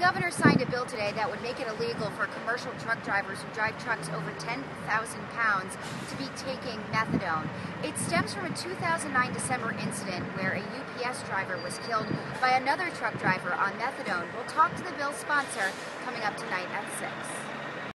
governor signed a bill today that would make it illegal for commercial truck drivers who drive trucks over 10,000 pounds to be taking methadone. It stems from a 2009 December incident where a UPS driver was killed by another truck driver on methadone. We'll talk to the bill's sponsor coming up tonight at 6.